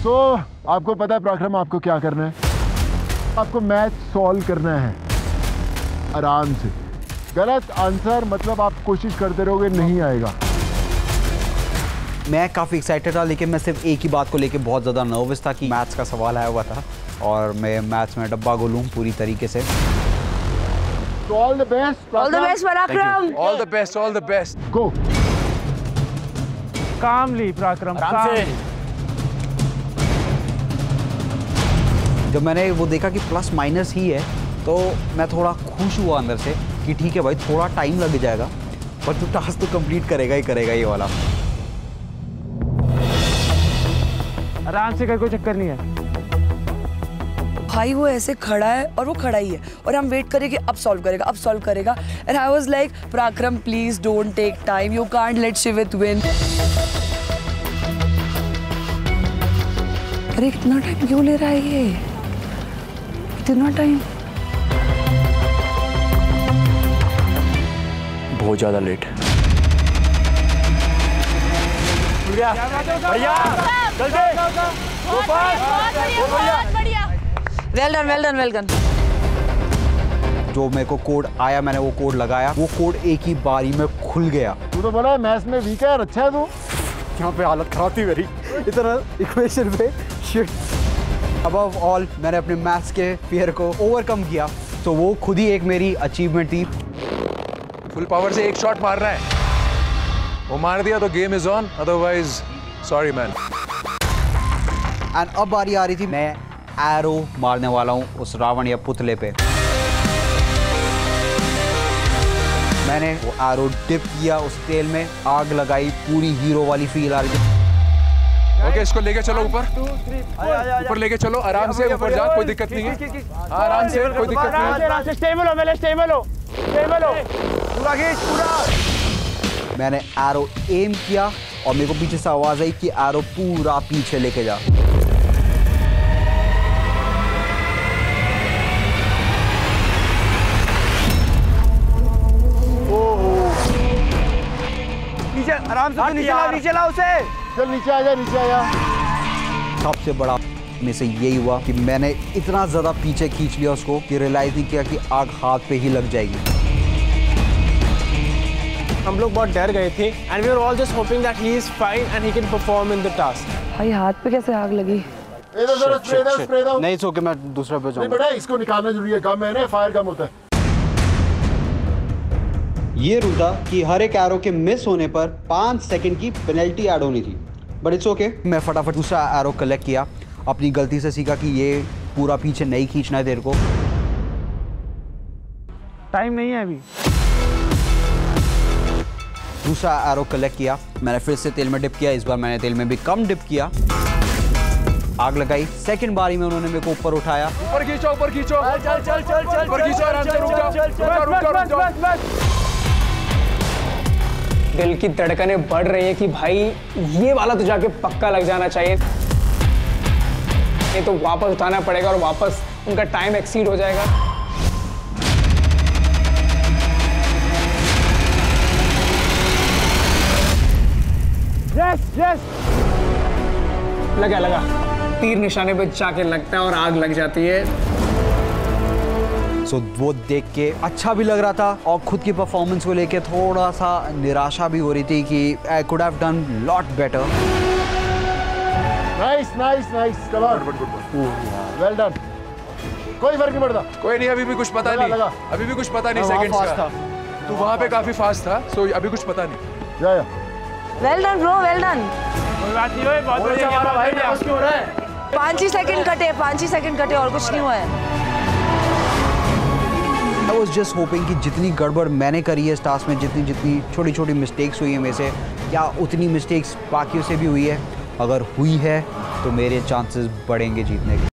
तो आपको पता है पराक्रम आपको क्या करना है? आपको मैच सॉल्व करना है आराम से। गलत आंसर मतलब आप कोशिश करते रहोगे, नहीं आएगा। मैं काफ़ी एक्साइटेड था, लेकिन मैं सिर्फ एक ही बात को लेके बहुत ज़्यादा नर्वस था कि मैथ्स का सवाल आया हुआ था और मैं मैथ्स में डब्बा गोलूं पूरी तरीके से। All the best Parakram. All the best, all the best. Go. कामली पराक्रम, आराम से। जब मैंने वो देखा कि प्लस माइनस ही है तो मैं थोड़ा खुश हुआ अंदर से कि ठीक है भाई, थोड़ा टाइम लग जाएगा पर तू टास्क तो कंप्लीट करेगा ही करेगा ये वाला। आराम से कर, कोई चक्कर नहीं है। भाई वो ऐसे खड़ा है और वो खड़ा ही है और हम वेट करें कि अब सॉल्व करेगा, अब सॉल्व करेगा। And I was like Parakram please don't take time, you can't let Shivit win. अरे कितना टाइम क्यों ले रहा है ये? इतना टाइम बहुत ज्यादा लेट। बढ़िया वेल डन। जो मेरे को कोड आया मैंने वो कोड लगाया, वो कोड एक ही बारी में खुल गया। तू तो बोला मैथ्स में वीक है, अच्छा है तू। यहाँ पे हालत खराब थी मेरी इतना इक्वेशन पे शिट। अबव ऑल मैंने अपने मैथ्स के फियर को ओवरकम किया, तो वो खुद ही एक मेरी अचीवमेंट थी। फुल पावर से एक शॉट मार रहा है, वो मार दिया तो game is on, otherwise sorry man. And अब बारी आ रही थी, मैं एरो मारने वाला हूँ उस रावण या पुतले पे। मैंने वो एरो डिप किया उस तेल में, आग लगाई, पूरी हीरो वाली फील आ रही थी। ओके, इसको लेके चलो ऊपर लेके चलो, आराम से ऊपर जा, कोई दिक्कत नहीं है, आराम से, कोई दिक्कत नहीं है। स्टेबल हो, पहले स्टेबल हो। पूरा खींच, पूरा। मैंने एरो एम किया और मेरे को पीछे से आवाज आई कि एरो पूरा पीछे लेके जा। नीचे आराम से, नीचे ला उसे। चल नीचे आ जा। सबसे बड़ा में से यही हुआ कि मैंने इतना ज्यादा पीछे खींच लिया उसको कि रियलाइज नहीं किया कि आग हाथ पे ही लग जाएगी। हम लोग बहुत डर गए थे and we were all just hoping that he is fine and he can perform in the task. भाई हाथ पे कैसे आग लगी? स्प्रे दो। नहीं सो के मैं दूसरा पे जाऊंगा। बेटा इसको निकालना जरूरी है, कम है ना, फायर कम होता है। ये रूल था कि हर एक एरो के मिस होने पर 5 सेकंड की पेनल्टी ऐड होनी थी, बट इट्स ओके। मैं फटाफट दूसरा एरो कलेक्ट किया, अपनी गलती से सीखा कि ये पूरा पीछे नहीं खींचना है तेरे को। टाइम नहीं है अभी। दूसरा एरो कलेक्ट किया, मैंने फिर से तेल में डिप किया, इस बार मैंने तेल में भी कम डिप किया, आग लगाई। सेकंड बारी में उन्होंने मेरे को ऊपर उठाया। ऊपर खींचो, ऊपर खींचो, चल, ऊपर खींचो, आराम से, रुक जाओ। दिल की धड़कनें बढ़ रही है कि भाई ये वाला तो जाके पक्का लग जाना चाहिए, नहीं तो वापस उठाना पड़ेगा और वापस उनका टाइम एक्सीड हो जाएगा। यस लगा तीर निशाने पे जाके लगता है और आग लग जाती है। सो वो देख के अच्छा भी लग रहा था और खुद की परफॉर्मेंस को लेके थोड़ा सा निराशा भी हो रही थी कि I could have done lot better. Nice, come on, well done. कोई फर्क नहीं पड़ता। कोई नहीं, अभी भी कुछ पता नहीं, अभी भी कुछ पता नहीं सेकंड्स का। तू वहाँ पे काफी फास्ट था, सो अभी कुछ पता नहीं। जा। Well done bro, well done. कोई बात नहीं, बहुत बढ़िया हमारा भाई ने उसकी हो रहा है। 5 ही सेकंड कटे और कुछ नहीं हुआ है। आई वॉज जस्ट होपिंग कि जितनी गड़बड़ मैंने करी है इस टास्क में, जितनी छोटी छोटी मिस्टेक्स हुई है मेरे से, क्या उतनी मिस्टेक्स बाकियों से भी हुई है। अगर हुई है तो मेरे चांसेस बढ़ेंगे जीतने के।